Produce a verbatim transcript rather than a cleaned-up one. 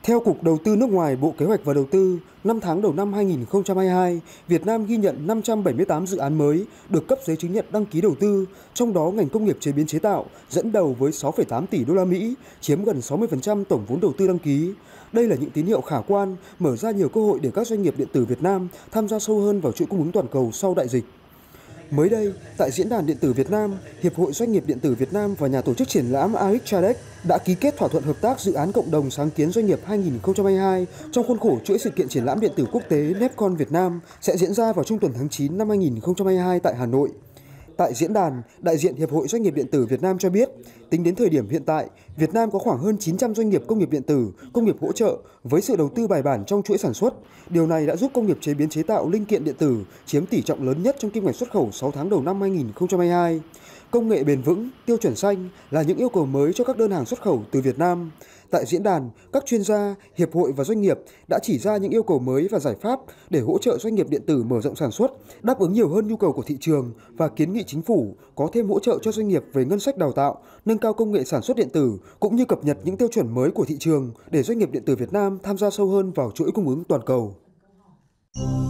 Theo Cục Đầu tư nước ngoài, Bộ Kế hoạch và Đầu tư, năm tháng đầu năm hai nghìn không trăm hai mươi hai, Việt Nam ghi nhận năm trăm bảy mươi tám dự án mới được cấp giấy chứng nhận đăng ký đầu tư, trong đó ngành công nghiệp chế biến chế tạo dẫn đầu với sáu phẩy tám tỷ đô la Mỹ, chiếm gần sáu mươi phần trăm tổng vốn đầu tư đăng ký. Đây là những tín hiệu khả quan, mở ra nhiều cơ hội để các doanh nghiệp điện tử Việt Nam tham gia sâu hơn vào chuỗi cung ứng toàn cầu sau đại dịch. Mới đây, tại Diễn đàn Điện tử Việt Nam, Hiệp hội Doanh nghiệp Điện tử Việt Nam và nhà tổ chức triển lãm a ích Trade đã ký kết thỏa thuận hợp tác dự án cộng đồng sáng kiến doanh nghiệp hai nghìn không trăm hai mươi hai trong khuôn khổ chuỗi sự kiện triển lãm điện tử quốc tế NEFCON Việt Nam sẽ diễn ra vào trung tuần tháng chín năm hai nghìn không trăm hai mươi hai tại Hà Nội. Tại diễn đàn, đại diện Hiệp hội Doanh nghiệp Điện tử Việt Nam cho biết, tính đến thời điểm hiện tại, Việt Nam có khoảng hơn chín trăm doanh nghiệp công nghiệp điện tử, công nghiệp hỗ trợ với sự đầu tư bài bản trong chuỗi sản xuất. Điều này đã giúp công nghiệp chế biến chế tạo linh kiện điện tử chiếm tỷ trọng lớn nhất trong kim ngạch xuất khẩu sáu tháng đầu năm hai nghìn không trăm hai mươi hai. Công nghệ bền vững, tiêu chuẩn xanh là những yêu cầu mới cho các đơn hàng xuất khẩu từ Việt Nam. Tại diễn đàn, các chuyên gia, hiệp hội và doanh nghiệp đã chỉ ra những yêu cầu mới và giải pháp để hỗ trợ doanh nghiệp điện tử mở rộng sản xuất, đáp ứng nhiều hơn nhu cầu của thị trường và kiến nghị chính phủ có thêm hỗ trợ cho doanh nghiệp về ngân sách đào tạo, nâng cao công nghệ sản xuất điện tử cũng như cập nhật những tiêu chuẩn mới của thị trường để doanh nghiệp điện tử Việt Nam tham gia sâu hơn vào chuỗi cung ứng toàn cầu.